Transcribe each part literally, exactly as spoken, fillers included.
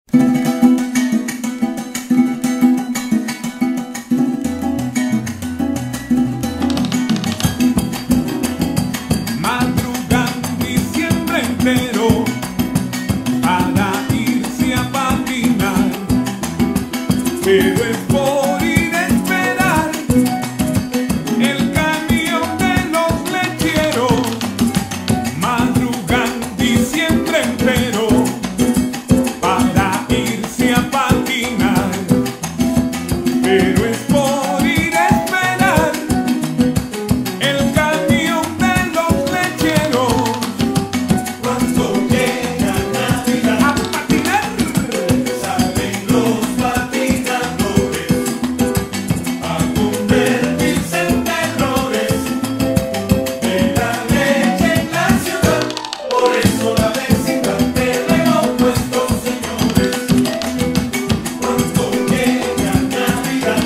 Pero es por ir a esperar el camión de los lecheros, madrugan diciembre entero para irse a patinar. Pero es por ir a esperar el camión de los lecheros. Cuando llega Navidad a patinar, salen los patinadores a convertirse en terrores de la leche en la ciudad. Por eso la vecindad te regaló puestos, señores. Cuando llega Navidad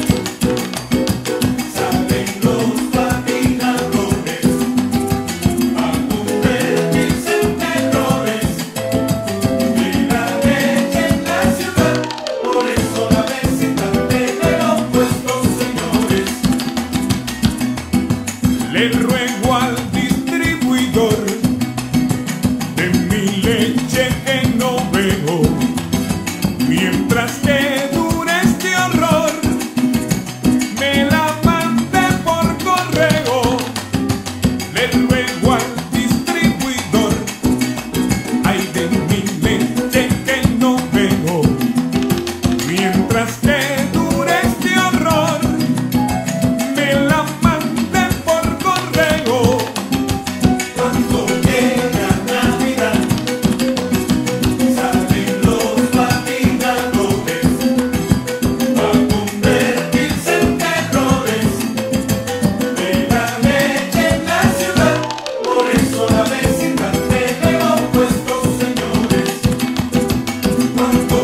salen los patinadores a convertirse en terrores de la leche en la ciudad. Por eso la vecindad te regaló puestos, señores. le ruego al distribuidor de mi leche que no veo, mientras que dure este horror, me la mande por correo. Le ruego al distribuidor, ay, de mi leche que no veo, mientras que dure este horror, me la mande por correo. Cuando llega Navidad salen los patinadores a convertirse en terrores de la leche en la ciudad. Por eso la vecindad te regaló puestos, señores. Cuando